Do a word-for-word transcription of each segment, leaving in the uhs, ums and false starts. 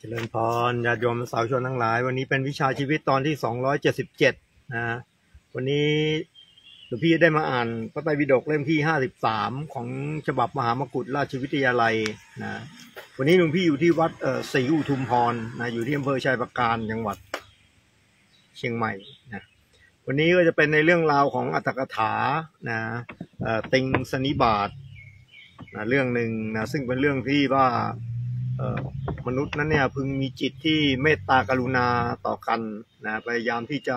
เจริญพรญาติโยมสาธุชนทั้งหลายวันนี้เป็นวิชาชีวิตตอนที่สองร้อยเจ็ดสิบเจ็ดนะวันนี้หลวงพี่ได้มาอ่านพระไตรปิฎกเล่มที่ห้าสิบสามของฉบับมหามกุฏราชวิทยาลัยนะวันนี้หลวงพี่อยู่ที่วัดเอ่อศรีอุทุมพรนะอยู่ที่อำเภอชัยปราการจังหวัดเชียงใหม่นะวันนี้ก็จะเป็นในเรื่องราวของอัตถกถานะเอ่อติงสนิบาตนะเรื่องหนึ่งนะซึ่งเป็นเรื่องที่ว่ามนุษย์นั้นเนี่ยพึงมีจิตที่เมตตากรุณาต่อกันนะพยายามที่จะ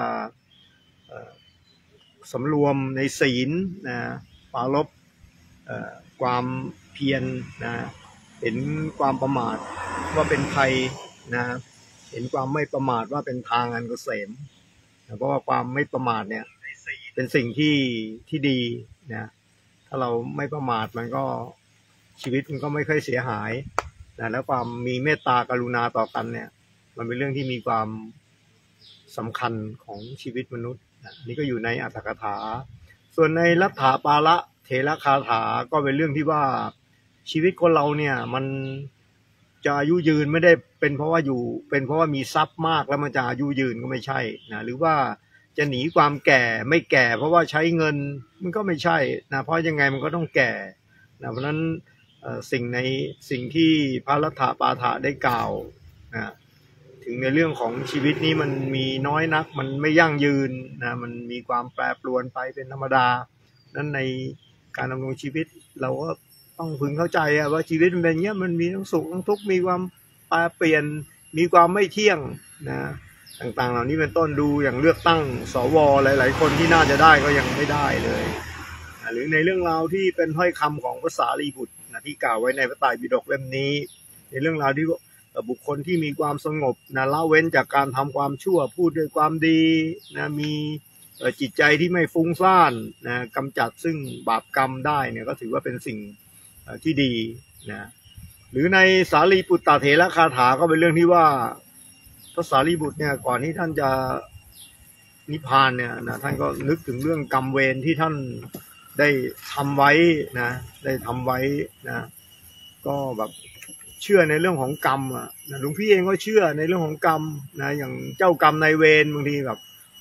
สำรวมในศีลนะปรารภความเพียรนะเห็นความประมาทว่าเป็นภัยนะเห็นความไม่ประมาทว่าเป็นทางอันเกษมนะเพราะว่าความไม่ประมาทเนี่ยเป็นสิ่งที่ที่ดีนะถ้าเราไม่ประมาทมันก็ชีวิตมันก็ไม่ค่อยเสียหายนะแล้วความมีเมตตากรุณาต่อกันเนี่ยมันเป็นเรื่องที่มีความสำคัญของชีวิตมนุษย์นะนี่ก็อยู่ในอัตถกถาส่วนในลัทธาปาละเถระคาถาก็เป็นเรื่องที่ว่าชีวิตคนเราเนี่ยมันจะอายุยืนไม่ได้เป็นเพราะว่าอยู่เป็นเพราะว่ามีทรัพย์มากแล้วมันจะอายุยืนก็ไม่ใช่นะหรือว่าจะหนีความแก่ไม่แก่เพราะว่าใช้เงินมันก็ไม่ใช่นะเพราะยังไงมันก็ต้องแก่นะเพราะนั้นสิ่งในสิ่งที่พระรัตถปาฐะได้กล่าวนะถึงในเรื่องของชีวิตนี้มันมีน้อยนักมันไม่ยั่งยืนนะมันมีความแปรปรวนไปเป็นธรรมดานั้นในการดำรงชีวิตเราก็ต้องพึงเข้าใจว่าชีวิตมันเป็นอย่างนี้มันมีทั้งสุขทั้งทุกข์มีความแปรเปลี่ยนมีความไม่เที่ยงนะต่างๆเหล่านี้เป็นต้นดูอย่างเลือกตั้งสวหลายๆคนที่น่าจะได้ก็ยังไม่ได้เลยหรือในเรื่องราวที่เป็นถ้อยคำของภาษาลีบุตรนะที่กล่าวไว้ในพระไตรปิฎกเล่มนี้ในเรื่องราวที่บุคคลที่มีความสงบนะละเว้นจากการทำความชั่วพูดด้วยความดีนะมีจิตใจที่ไม่ฟุ้งซ่านนะกำจัดซึ่งบาปกรรมได้เนี่ยก็ถือว่าเป็นสิ่งที่ดีนะหรือในสารีปุตตเถระคาถาก็เป็นเรื่องที่ว่าพระสารีบุตรเนี่ยก่อนที่ท่านจะนิพพานเนี่ยนะท่านก็นึกถึงเรื่องกรรมเวรที่ท่านได้ทำไว้นะได้ทำไว้นะก็แบบเชื่อในเรื่องของกรรมอ่ะหลวงพี่เองก็เชื่อในเรื่องของกรรมนะอย่างเจ้ากรรมนายเวรบางทีแบบ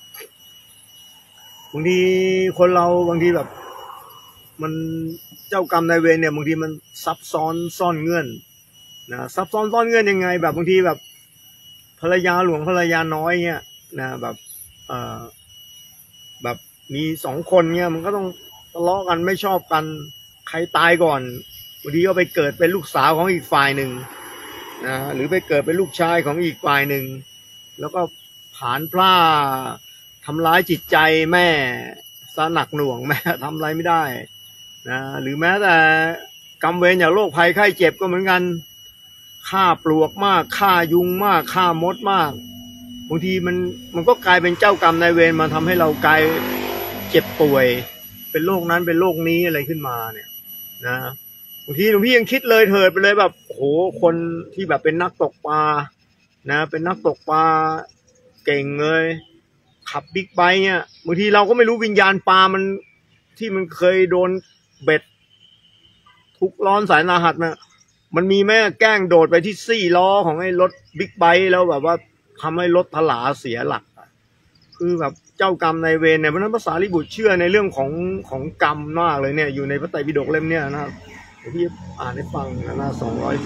บางทีคนเราบางทีแบบมันเจ้ากรรมนายเวรเนี่ยบางทีมันซับซ้อนซ่อนเงื่อนนะซับซ้อนซ่อนเงื่อนยังไงแบบบางทีแบบภรรยาหลวงภรรยาน้อยเนี่ยนะแบบเอ่อแบบมีสองคนเนี่ยมันก็ต้องทะเลาะกันไม่ชอบกันใครตายก่อนบางทีก็ไปเกิดเป็นลูกสาวของอีกฝ่ายหนึ่งนะหรือไปเกิดเป็นลูกชายของอีกฝ่ายหนึ่งแล้วก็ผานพล่าทำร้ายจิตใจแม่ซะหนักหน่วงแม่ทำอะไรไม่ได้นะหรือแม้แต่กรรมเวรอย่างโรคภัยไข้เจ็บก็เหมือนกันฆ่าปลวกมากฆ่ายุงมากฆ่ามดมากบางทีมันมันก็กลายเป็นเจ้ากรรมนายเวรมาทำให้เรากลายเจ็บป่วยเป็นโรคนั้นเป็นโรคนี้อะไรขึ้นมาเนี่ยนะบางทีหลวงพี่ยังคิดเลยเถิดไปเลยแบบโหคนที่แบบเป็นนักตกปลานะเป็นนักตกปลาเก่งเลยขับบิ๊กไบค์เนี่ยบางทีเราก็ไม่รู้วิญญาณปลามันที่มันเคยโดนเบ็ดทุกร้อนสายนาหัสนะมันมีแม่แกล้งโดดไปที่ซี่ล้อของไอ้รถบิ๊กไบค์แล้วแบบว่าทำให้รถถลาเสียหลักคือแบบเจ้ากรรมนายเวรเนี่ยเพราะนั้นภาษาลิบุตรเชื่อในเรื่องของของกรรมมากเลยเนี่ยอยู่ในพระไตรปิฎกเล่มเนี้ยนะครับพี่อ่านให้ฟังนะหน้าสองร้อย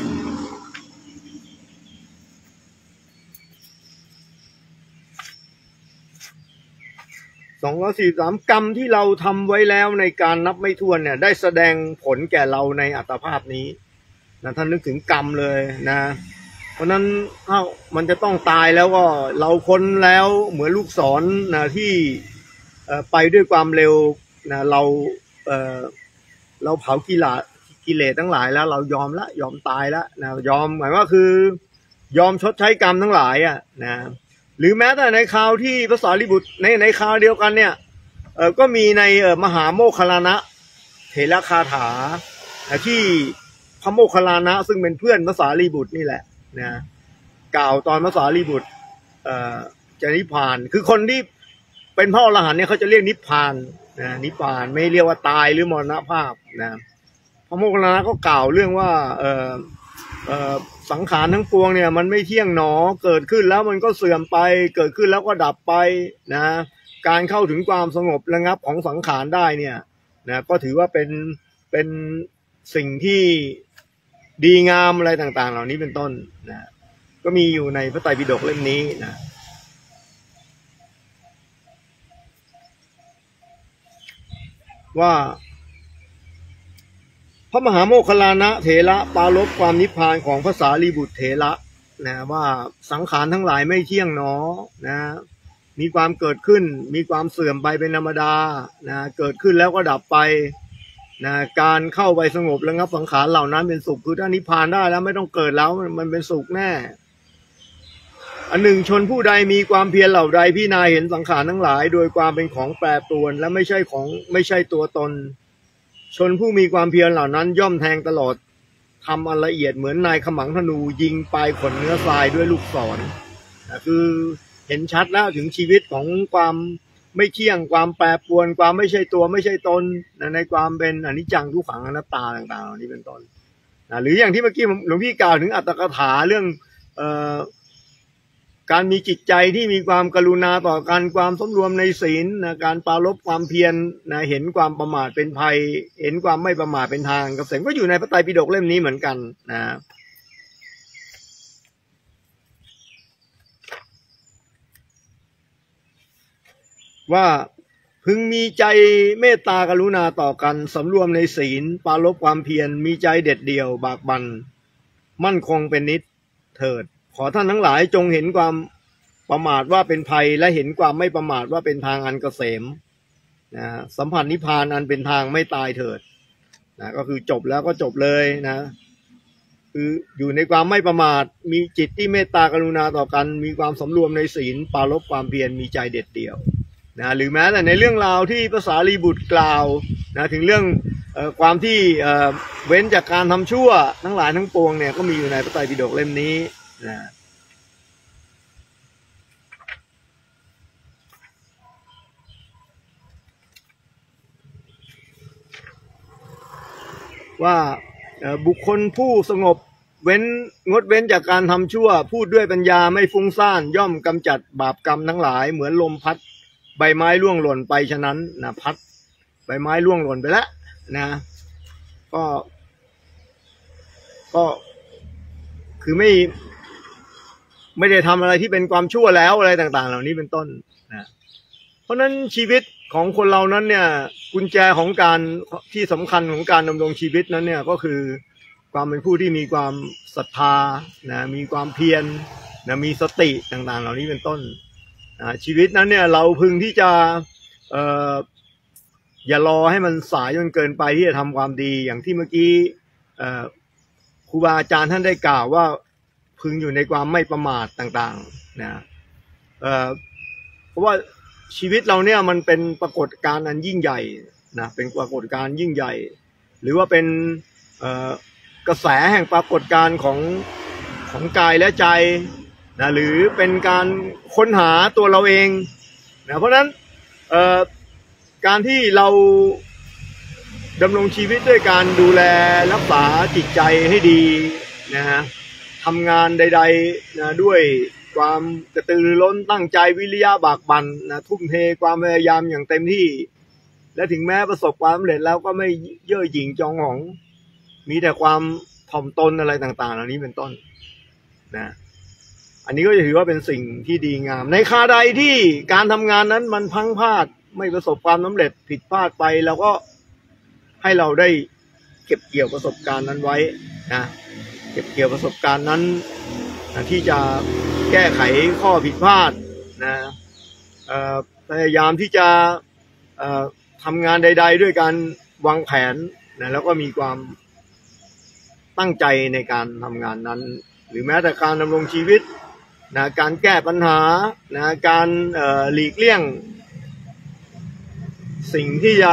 สองร้อยสี่สิบสามกรรมที่เราทำไว้แล้วในการนับไม่ถ้วนเนี่ยได้แสดงผลแก่เราในอัตภาพนี้นะท่านนึกถึงกรรมเลยนะเพราะนั้นถ้ามันจะต้องตายแล้วก็เราพ้นแล้วเหมือนลูกศรนะที่ไปด้วยความเร็วนะเราเอ่อเราเผากิเลสกิเลสทั้งหลายแล้วเรายอมละยอมตายแล้วนะยอมหมายว่าคือยอมชดใช้กรรมทั้งหลายอ่ะนะหรือแม้แต่ในคราวที่พระสารีบุตรในในคราวเดียวกันเนี่ยเออก็มีในเออมหาโมคคัลลานะเถระคาถาที่พระโมคคัลลานะซึ่งเป็นเพื่อนพระสารีบุตรนี่แหละนะกล่าวตอนพระสารีบุตรเอ่อจะนิพพานคือคนที่เป็นพระอรหันต์เนี่ยเขาจะเรียกนิพพานนะนิพพานไม่เรียกว่าตายหรือมรณภาพนะพระโมคคัลลานะก็กล่าวเรื่องว่าเอ่อสังขารทั้งปวงเนี่ยมันไม่เที่ยงหนอเกิดขึ้นแล้วมันก็เสื่อมไปเกิดขึ้นแล้วก็ดับไปนะการเข้าถึงความสงบระงับของสังขารได้เนี่ยนะก็ถือว่าเป็นเป็นสิ่งที่ดีงามอะไรต่างๆเหล่านี้เป็นต้นนะก็มีอยู่ในพระไตรปิฎกเล่มนี้นะว่าพระมหาโมคคัลลานะเถระปรารภความนิพพานของพระสารีบุตรเถระนะว่าสังขารทั้งหลายไม่เที่ยงหนอนะมีความเกิดขึ้นมีความเสื่อมไปเป็นธรรมดานะเกิดขึ้นแล้วก็ดับไปนะการเข้าไปสงบระงับสังขารเหล่านั้นเป็นสุขคือถ้านิพพานได้แล้วไม่ต้องเกิดแล้วมันเป็นสุขแน่อันหนึ่งชนผู้ใดมีความเพียรเหล่าใดพิจารณาเห็นสังขารทั้งหลายโดยความเป็นของแปรปรวนและไม่ใช่ของไม่ใช่ตัวตนชนผู้มีความเพียรเหล่านั้นย่อมแทงตลอดทำอันละเอียดเหมือนนายขมังธนูยิงปลายขนเนื้อทรายด้วยลูกศรคือเห็นชัดแล้วถึงชีวิตของความไม่เที่ยงความแปรปรวนความไม่ใช่ตัวไม่ใช่ตนในความเป็นอนิจจังทุกขังอนัตตาต่างๆนี้เป็นต้นหรืออย่างที่เมื่อกี้หลวงพี่กล่าวถึงอัตถกถาเรื่องเอ่อการมีจิตใจที่มีความกรุณาต่อกันความสำรวมในศีลนะการปรารภความเพียรนะเห็นความประมาทเป็นภัยเห็นความไม่ประมาทเป็นทางเกษมก็อยู่ในพระไตรปิฎกเล่มนี้เหมือนกันนะว่าพึงมีใจเมตตากรุณาต่อกันสำรวมในศีลปรารภความเพียรมีใจเด็ดเดี่ยวบากบั่นมั่นคงเป็นนิจเถิดขอท่านทั้งหลายจงเห็นความประมาทว่าเป็นภัยและเห็นความไม่ประมาทว่าเป็นทางอันเกษมนะสัมผัสนิพพานอันเป็นทางไม่ตายเถิดนะก็คือจบแล้วก็จบเลยนะคืออยู่ในความไม่ประมาทมีจิตที่เมตตากรุณาต่อกันมีความสำรวมในศีลปรารภความเพียรมีใจเด็ดเดี่ยวนะหรือแม้แต่ในเรื่องราวที่พระสารีบุตรกล่าวนะถึงเรื่องเอ่อความที่เอ่อเว้นจากการทำชั่วทั้งหลายทั้งปวงเนี่ยก็มีอยู่ในพระไตรปิฎกเล่มนี้นะว่าบุคคลผู้สงบเว้นงดเว้นจากการทำชั่วพูดด้วยปัญญาไม่ฟุ้งซ่านย่อมกำจัดบาปกรรมทั้งหลายเหมือนลมพัดใบไม้ร่วงหล่นไปฉะนั้นนะพัดใบไม้ร่วงหล่นไปแล้วนะก็ก็คือไม่ไม่ได้ทำอะไรที่เป็นความชั่วแล้วอะไรต่างๆเหล่านี้เป็นต้นนะเพราะนั้นชีวิตของคนเรานั้นเนี่ยกุญแจของการที่สำคัญของการดำรงชีวิตนั้นเนี่ยก็คือความเป็นผู้ที่มีความศรัทธานะมีความเพียรนะมีสติต่างๆเหล่านี้เป็นต้นนะชีวิตนั้นเนี่ยเราพึงที่จะเอ่ออย่ารอให้มันสายจนเกินไปที่จะทำความดีอย่างที่เมื่อกี้เอ่อครูบาอาจารย์ท่านได้กล่าวว่าพึงอยู่ในความไม่ประมาทต่างๆนะเอ่อเพราะว่าชีวิตเราเนี่ยมันเป็นปรากฏการณ์อันยิ่งใหญ่นะเป็นปรากฏการณ์ยิ่งใหญ่หรือว่าเป็นเอ่อกระแสแห่งปรากฏการณ์ของของกายและใจนะหรือเป็นการค้นหาตัวเราเองนะเพราะฉะนั้นเอ่อการที่เราดำรงชีวิตด้วยการดูแลรักษาจิตใจให้ดีนะฮะทำงานใดๆนะด้วยความกระตือรือร้นตั้งใจวิริยะบากบั่นนะทุ่มเทความพยายามอย่างเต็มที่และถึงแม้ประสบความสำเร็จแล้วก็ไม่เย่อหยิ่งจองหองมีแต่ความถ่อมตนอะไรต่างๆเหล่านี้เป็นต้นนะอันนี้ก็จะถือว่าเป็นสิ่งที่ดีงามในคราใดที่การทำงานนั้นมันพังพลาดไม่ประสบความสำเร็จผิดพลาดไปเราก็ให้เราได้เก็บเกี่ยวประสบการณ์นั้นไว้นะเก็บเกี่ยวประสบการณ์นั้นนะที่จะแก้ไขข้อผิดพลาดนะพยายามที่จะทำงานใดๆด้วยการวางแผนนะแล้วก็มีความตั้งใจในการทำงานนั้นหรือแม้แต่การดำรงชีวิตนะการแก้ปัญหานะการหลีกเลี่ยงสิ่งที่จะ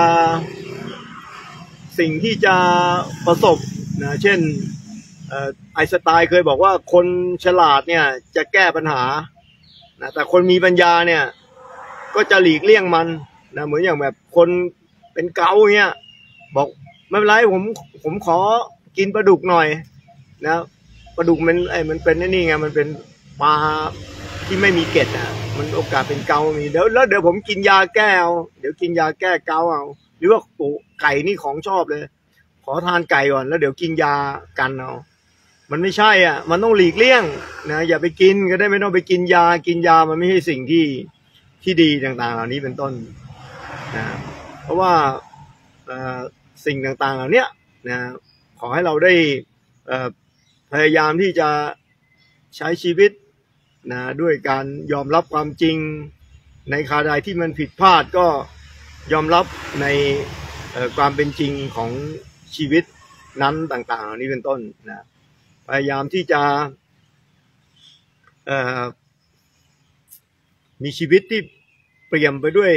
สิ่งที่จะประสบนะเช่นไอน์สไตน์เคยบอกว่าคนฉลาดเนี่ยจะแก้ปัญหานะแต่คนมีปัญญาเนี่ยก็จะหลีกเลี่ยงมันนะเหมือนอย่างแบบคนเป็นเกาเงี้ยบอกไม่เป็นไรผมผมขอกินปลาดุกหน่อยนะปลาดุกมันไอ้มันเป็นนี่ไงมันเป็นปลาที่ไม่มีเกล็ดอ่ะมันโอกาสเป็นเกามีเดี๋ยวแล้วเดี๋ยวผมกินยาแก้เอาเดี๋ยวกินยาแก้เกาเอาหรือว่าโอ้ไก่นี่ของชอบเลยขอทานไก่ก่อนแล้วเดี๋ยวกินยากันเอามันไม่ใช่อ่ะมันต้องหลีกเลี่ยงนะอย่าไปกินก็ได้ไม่ต้องไปกินยากินยามันไม่ใช่สิ่งที่ที่ดีต่างๆเหล่านี้เป็นต้นนะเพราะว่าสิ่งต่างๆเหล่านี้นะขอให้เราได้พยายามที่จะใช้ชีวิตนะด้วยการยอมรับความจริงในคราใดที่มันผิดพลาดก็ยอมรับในความเป็นจริงของชีวิตนั้นต่างๆเหล่านี้เป็นต้นนะพยายามที่จะมีชีวิตที่เปลี่ยนไปด้วย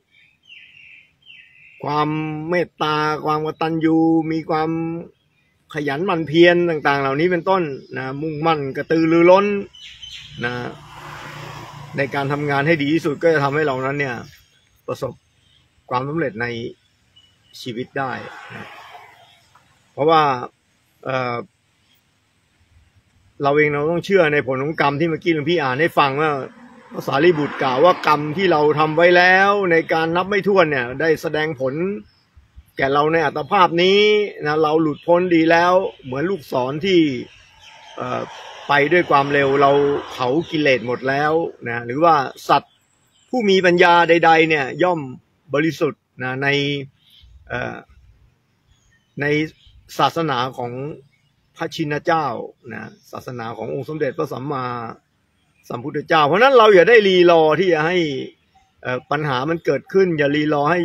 ความเมตตาความกตัญญูมีความขยันหมั่นเพียรต่างๆเหล่านี้เป็นต้นนะมุ่งมั่นกระตือรือร้นนะในการทำงานให้ดีที่สุดก็จะทำให้เรานั้นเนี่ยประสบความสำเร็จในชีวิตได้นะเพราะว่าเอ่อเราเองเราต้องเชื่อในผลของกรรมที่เมื่อกี้หลวงพี่อ่านให้ฟังว่าพระสารีบุตรกล่าวว่ากรรมที่เราทำไว้แล้วในการนับไม่ถ้วนเนี่ยได้แสดงผลแก่เราในอัตภาพนี้นะเราหลุดพ้นดีแล้วเหมือนลูกศรที่เอ่อไปด้วยความเร็วเราเผากิเลสหมดแล้วนะหรือว่าสัตว์ผู้มีปัญญาใดๆเนี่ยย่อมบริสุทธิ์นะในเอ่อในศาสนาของพระชินเจ้านะศาสนาขององค์สมเด็จพระสัมมาสัมพุทธเจ้าเพราะนั้นเราอย่าได้รีรอที่จะให้ปัญหามันเกิดขึ้นอย่ารีรอให้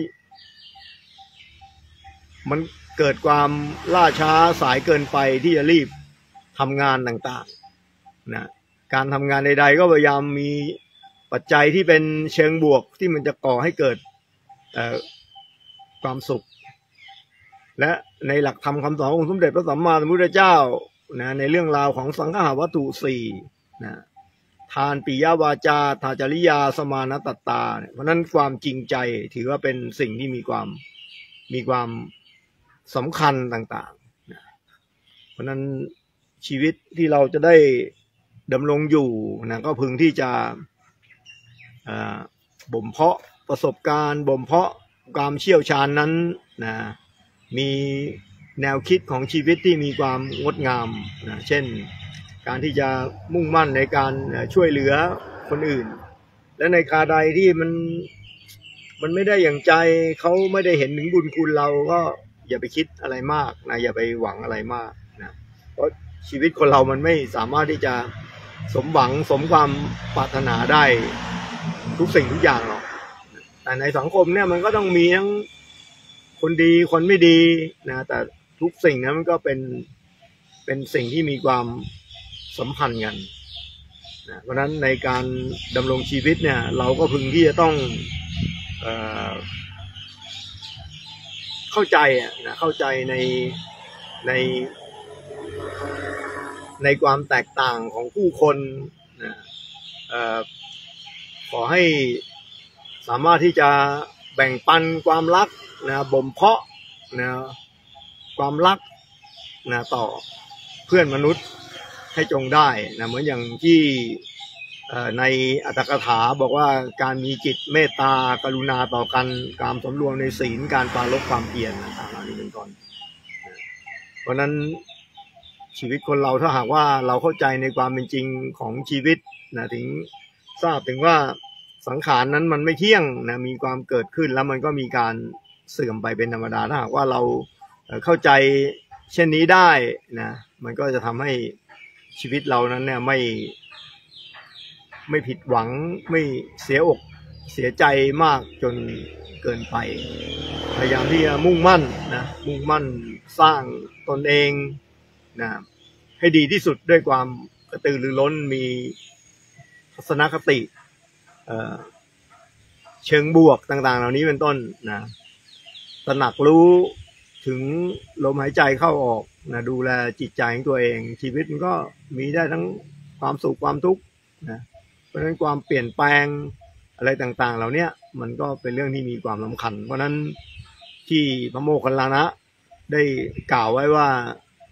มันเกิดความล่าช้าสายเกินไปที่จะรีบทำงานต่างๆนะการทำงานใดๆก็พยายามมีปัจจัยที่เป็นเชิงบวกที่มันจะก่อให้เกิดความสุขและในหลักธรรมคำสอนขององค์สมเด็จพระสัมมาสัมพุทธเจ้านะในเรื่องราวของสังฆวัตถุสี่นะทานปิยวาจาทาจริยาสมานตัตตาเพราะนั้นความจริงใจถือว่าเป็นสิ่งที่มีความมีความสำคัญต่างๆนะเพราะนั้นชีวิตที่เราจะได้ดำรงอยู่นะก็พึงที่จะบ่มเพาะประสบการณ์บ่มเพาะความเชี่ยวชาญนั้นนะมีแนวคิดของชีวิตที่มีความงดงามนะเช่นการที่จะมุ่งมั่นในการช่วยเหลือคนอื่นและในคราใดที่มันมันไม่ได้อย่างใจเขาไม่ได้เห็นถึงบุญคุณเราก็อย่าไปคิดอะไรมากนะอย่าไปหวังอะไรมากนะเพราะชีวิตคนเรามันไม่สามารถที่จะสมหวังสมความปรารถนาได้ทุกสิ่งทุกอย่างหรอกแต่ในสังคมเนี่ยมันก็ต้องมีทั้งคนดีคนไม่ดีนะแต่ทุกสิ่งนั้นมันก็เป็นเป็นสิ่งที่มีความสัมพันธ์กันนะเพราะฉะนั้นในการดำรงชีวิตเนี่ยเราก็พึงที่จะต้องเอ่อเข้าใจนะเข้าใจในในในความแตกต่างของผู้คนนะเอ่อขอให้สามารถที่จะแบ่งปันความรักนะบ่มเพาะนะความรักนะต่อเพื่อนมนุษย์ให้จงได้นะเหมือนอย่างที่ในอัตถกถาบอกว่าการมีจิตเมตตากรุณาต่อกันการสำรวมในศีลการปราลบความเพียรต่างๆเหล่านี้เป็นต้นเพราะนั้นชีวิตคนเราถ้าหากว่าเราเข้าใจในความเป็นจริงของชีวิตนะถึงทราบถึงว่าสังขารนั้นมันไม่เที่ยงนะมีความเกิดขึ้นแล้วมันก็มีการเสื่อมไปเป็นธรรมดาถ้าหากว่าเราเข้าใจเช่นนี้ได้นะมันก็จะทำให้ชีวิตเรานั้นเนี่ยไม่ไม่ผิดหวังไม่เสียอกเสียใจมากจนเกินไปพยายามที่จะมุ่งมั่นนะมุ่งมั่นสร้างตนเองนะให้ดีที่สุดด้วยความกระตือรือร้นมีทัศนคติเอ่อเชิงบวกต่างๆเหล่านี้เป็นต้นนะตระหนักรู้ถึงลมหายใจเข้าออกนะดูแลจิตใจของตัวเองชีวิตมันก็มีได้ทั้งความสุขความทุกข์นะเพราะฉะนั้นความเปลี่ยนแปลงอะไรต่างๆเหล่านี้มันก็เป็นเรื่องที่มีความสำคัญเพราะฉะนั้นที่พระโมคคัลลานะได้กล่าวไว้ว่า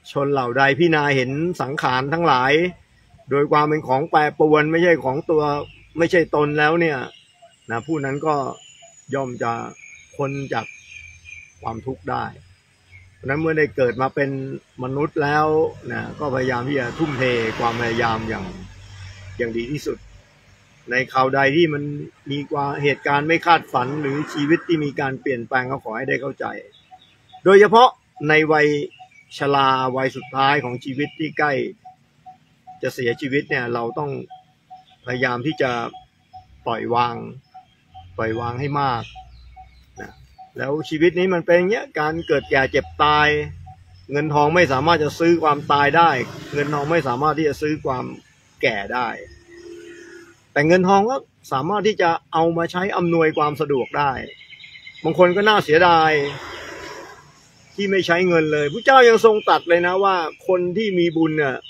ชนเหล่าใดพิจารณาเห็นสังขารทั้งหลายโดยความเป็นของแปรปรวนไม่ใช่ของตัวไม่ใช่ตนแล้วเนี่ยนะผู้นั้นก็ย่อมจะพ้นจากความทุกข์ได้เพราะนั้นเมื่อได้เกิดมาเป็นมนุษย์แล้วนะก็พยายามที่จะทุ่มเทความพยายามอย่างอย่างดีที่สุดในคราวใดที่มันมีความเหตุการณ์ไม่คาดฝันหรือชีวิตที่มีการเปลี่ยนแปลงก็ขอให้ได้เข้าใจโดยเฉพาะในวัยชราวัยสุดท้ายของชีวิตที่ใกล้จะเสียชีวิตเนี่ยเราต้องพยายามที่จะปล่อยวางปล่อยวางให้มากนะแล้วชีวิตนี้มันเป็นอย่างเงี้ยการเกิดแก่เจ็บตายเงินทองไม่สามารถจะซื้อความตายได้เงินทองไม่สามารถที่จะซื้อความแก่ได้แต่เงินทองก็สามารถที่จะเอามาใช้อำนวยความสะดวกได้บางคนก็น่าเสียดายที่ไม่ใช้เงินเลยพระเจ้ายังทรงตรัสเลยนะว่าคนที่มีบุญเนี่ย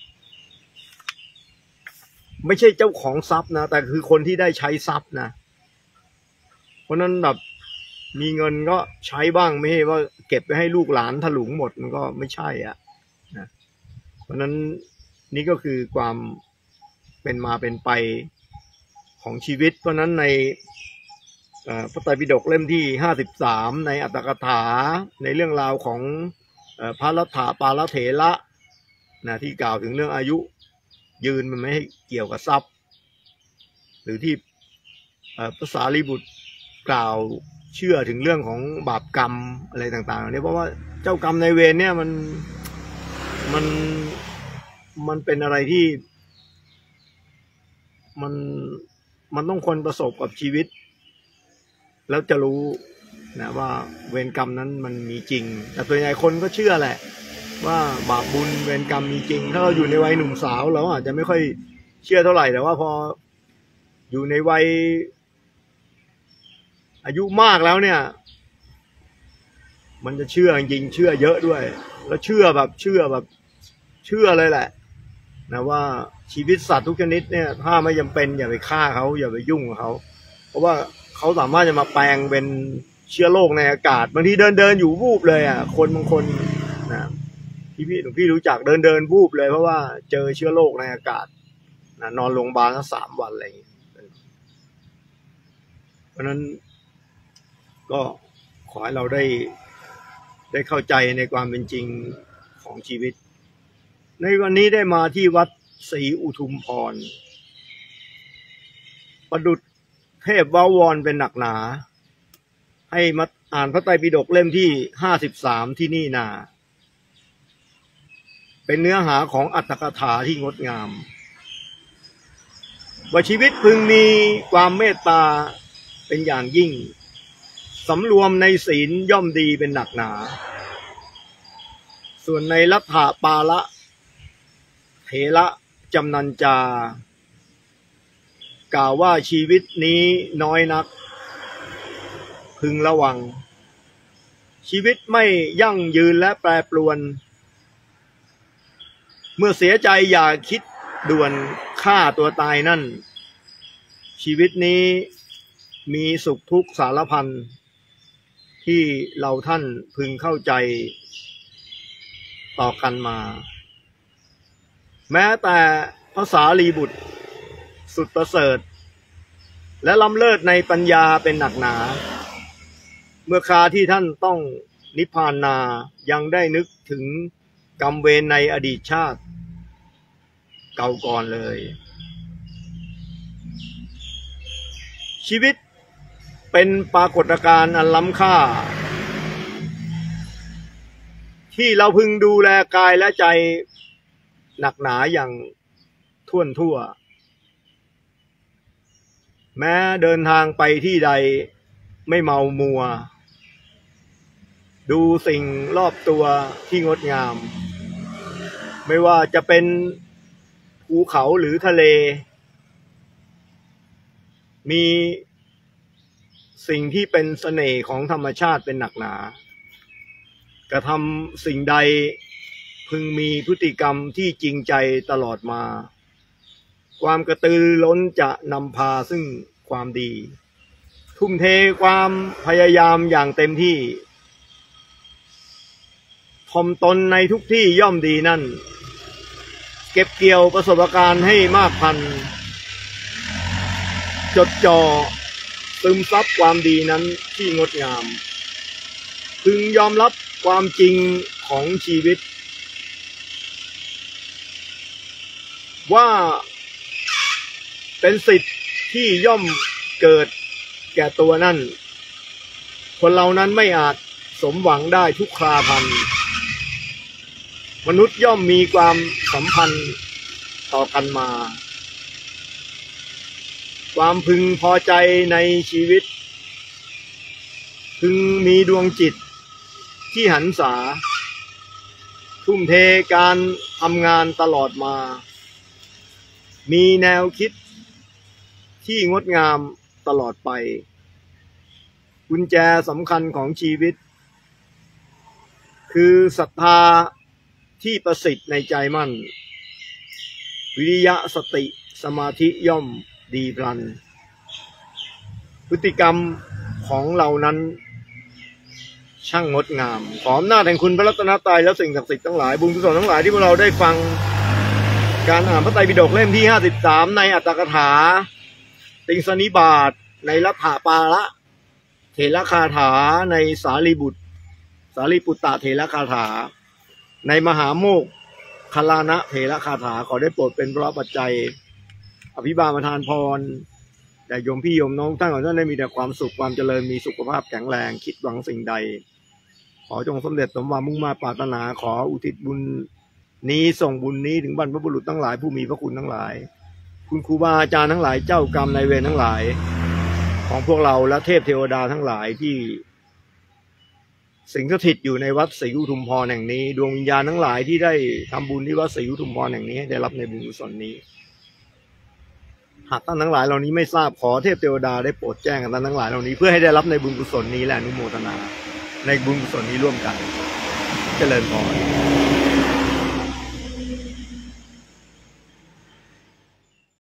ไม่ใช่เจ้าของทรัพย์นะแต่คือคนที่ได้ใช้ทรัพย์นะเพราะนั้นแบบมีเงินก็ใช้บ้างไม่ใช่ว่าเก็บไปให้ลูกหลานถลุงหมดมันก็ไม่ใช่อ่ะนะเพราะนั้นนี่ก็คือความเป็นมาเป็นไปของชีวิตเพราะนั้นในพระไตรปิฎกเล่มที่ห้าสิบสามในอัตถกถาในเรื่องราวของพระรัฐาปาลเถระนะที่กล่าวถึงเรื่องอายุยืนมันไม่ให้เกี่ยวกับทรัพย์หรือที่ภาษาลีบุตรกล่าวเชื่อถึงเรื่องของบาปกรรมอะไรต่างๆเนี่ยเพราะว่าเจ้ากรรมนายเวรเนี่ยมันมันมันเป็นอะไรที่มันมันต้องคนประสบกับชีวิตแล้วจะรู้นะว่าเวรกรรมนั้นมันมีจริงแต่ส่วนใหญ่คนก็เชื่อแหละว่าบาปบุญเวรกรรมมีจริงถ้าเราอยู่ในวัยหนุ่มสาวเราอาจจะไม่ค่อยเชื่อเท่าไหร่แต่ว่าพออยู่ในวัยอายุมากแล้วเนี่ยมันจะเชื่อจริงเชื่อเยอะด้วยแล้วเชื่อแบบเชื่อแบบเชื่อเลยแหละนะว่าชีวิตสัตว์ทุกชนิดเนี่ยถ้าไม่จำเป็นอย่าไปฆ่าเขาอย่าไปยุ่งกับเขาเพราะว่าเขาสามารถจะมาแปลงเป็นเชื้อโรคในอากาศบางทีเดินเดินอยู่วูบเลยอ่ะคนบางคนนะพี่พี่หนุ่มพี่รู้จักเดินเดินวูบเลยเพราะว่าเจอเชื้อโรคในอากาศนะนอนโรงพยาบาลสักสามวันอะไรอย่างเงี้ยเพราะนั้นก็ขอให้เราได้ได้เข้าใจในความเป็นจริงของชีวิตในวันนี้ได้มาที่วัดศรีอุทุมพรประดุจเทพว้าวรเป็นหนักหนาให้มาอ่านพระไตรปิฎกเล่มที่ห้าสิบสามที่นี่นาเป็นเนื้อหาของอรรถกถาที่งดงามว่าชีวิตพึงมีความเมตตาเป็นอย่างยิ่งสำรวมในศีลย่อมดีเป็นหนักหนาส่วนในรัฐปาละเถระจำนันจากล่าวว่าชีวิตนี้น้อยนักพึงระวังชีวิตไม่ยั่งยืนและแปรปรวนเมื่อเสียใจอย่าคิดด่วนฆ่าตัวตายนั่นชีวิตนี้มีสุขทุกข์สารพันที่เราท่านพึงเข้าใจต่อกันมาแม้แต่ภาษาลีบุตรสุดประเสริฐและล้ำเลิศในปัญญาเป็นหนักหนาเมื่อคราที่ท่านต้องนิพพานนายังได้นึกถึงกรรมเวรในอดีตชาติเก่าก่อนเลยชีวิตเป็นปรากฏการณ์อันล้ำค่าที่เราพึงดูแลกายและใจหนักหนาอย่างท่วนทั่วแม้เดินทางไปที่ใดไม่เมามัวดูสิ่งรอบตัวที่งดงามไม่ว่าจะเป็นภูเขาหรือทะเลมีสิ่งที่เป็นเสน่ห์ของธรรมชาติเป็นหนักหนากระทำสิ่งใดพึงมีพฤติกรรมที่จริงใจตลอดมาความกระตือรือร้นจะนำพาซึ่งความดีทุ่มเทความพยายามอย่างเต็มที่ถ่อมตนในทุกที่ย่อมดีนั่นเก็บเกี่ยวประสบการณ์ให้มากพันจดจ่อซึมซับความดีนั้นที่งดงามพึงยอมรับความจริงของชีวิตว่าเป็นสิทธิ์ที่ย่อมเกิดแก่ตัวนั่นคนเรานั้นไม่อาจสมหวังได้ทุกคราพันมนุษย์ย่อมมีความสัมพันธ์ต่อกันมาความพึงพอใจในชีวิตพึงมีดวงจิตที่หันษาทุ่มเทการทำงานตลอดมามีแนวคิดที่งดงามตลอดไปกุญแจสำคัญของชีวิตคือศรัทธาที่ประสิทธิ์ในใจมั่นวิริยะสติสมาธิย่อมดีพลันพฤติกรรมของเรานั้นช่างงดงามขออำนาจแห่งคุณพระรัตนตรัยและสิ่งศักดิ์สิทธิ์ทั้งหลายบุญกุศลทั้งหลายที่พวกเราได้ฟังการอ่านพระไตรปิฎกเล่มที่ห้าสิบสามในอัตถกถาติงสนิบาตในรัฐปาละเถระคาถาในสารีบุตรสารีปุตตะเถระคาถาในมหาโมกขลานะเถระคาถาขอได้โปรดเป็นพระปัจจัยอภิบาลประทานพรแต่โยมพี่โยมน้องท่านของท่านได้มีแต่ความสุขความเจริญมีสุขภาพแข็งแรงคิดหวังสิ่งใดขอจงสำเร็จสมหวังมุ่งมาปรารถนาขออุทิศบุญนี้ส่งบุญนี้ถึงบรรพบุรุษทั้งหลายผู้มีพระคุณทั้งหลายคุณครูบาอาจารย์ทั้งหลายเจ้ากรรมนายเวรทั้งหลายของพวกเราและเทพเทวดาทั้งหลายที่สิงสถิตอยู่ในวัดศรีอุทุมพรแห่งนี้ดวงวิญญาณทั้งหลายที่ได้ทำบุญที่วัดศรีอุทุมพรแห่งนี้ได้รับในบุญกุศลนี้หากท่านทั้งหลายเหล่านี้ไม่ทราบขอเทพเทวดาได้โปรดแจ้งกับท่านทั้งหลายเหล่านี้เพื่อให้ได้รับในบุญกุศลนี้และอนุโมทนาในบุญกุศลนี้ร่วมกันเจริญพร